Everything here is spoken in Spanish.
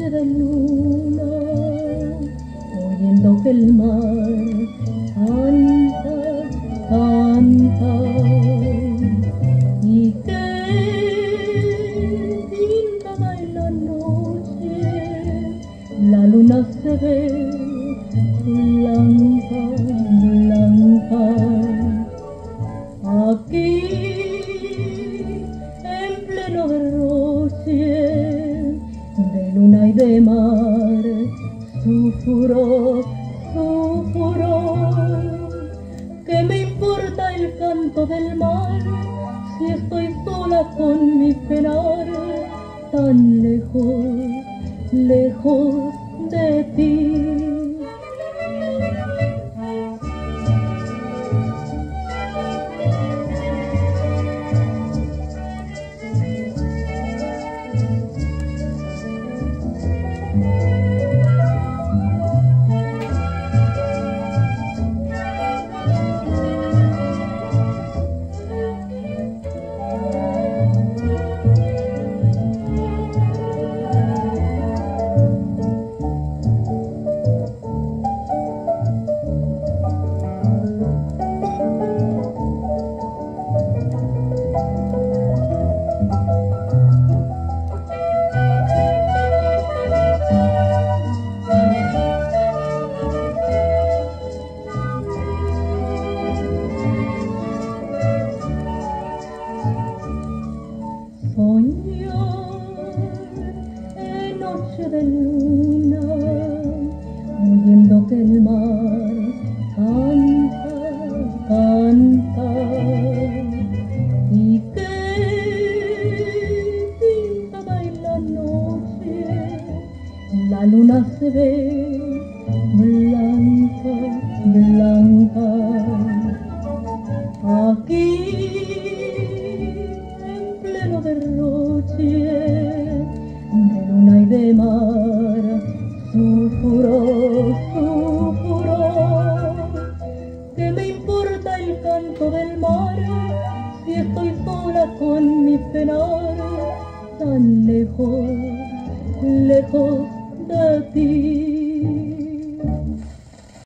de luna, oyendo que el mar canta, canta, y que pintada en la noche la luna se ve blanca, blanca. Aquí en pleno derroche de luna y de mar, su furor, ¿qué me importa el canto del mar si estoy sola con mi penar, tan lejos, lejos de ti? En noche de luna, oyendo que el mar canta, canta, y que pintada en la noche la luna se ve blanca, blanca. Aquí derroche de luna y de mar, su furor, ¿qué me importa el canto del mar si estoy sola con mi penar, tan lejos, lejos de ti?